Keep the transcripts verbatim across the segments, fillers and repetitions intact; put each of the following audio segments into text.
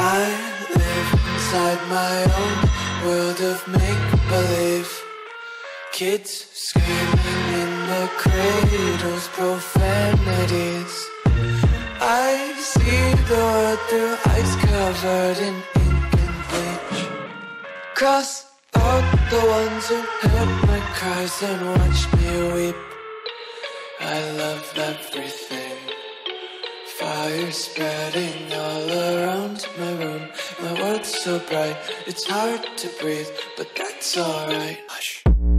I live inside my own world of make-believe. Kids screaming in the cradles, profanities. I see the world through ice covered in ink and bleach. Cross out the ones who heard my cries and watched me weep. I love everything. Fire spreading all around my room. My world's so bright, it's hard to breathe, but that's alright. Hush.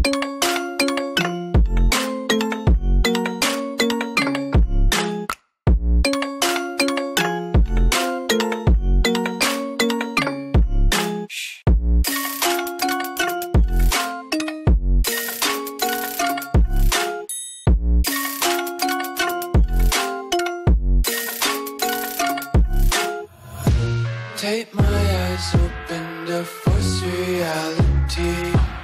Take my eyes open to force reality.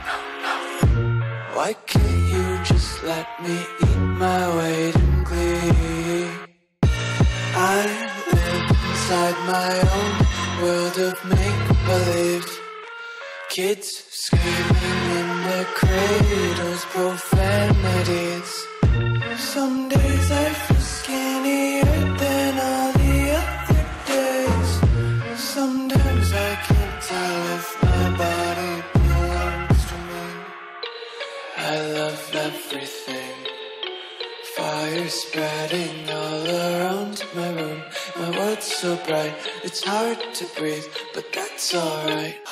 Why can't you just let me eat my weight in glee? I live inside my own world of make-believe. Kids screaming in their cradles, profanities. Some days I feel skinnier than all the other days. Sometimes I can't tell if my body belongs to me. I love everything. Fire spreading all around my room. My world's so bright, it's hard to breathe, but that's alright.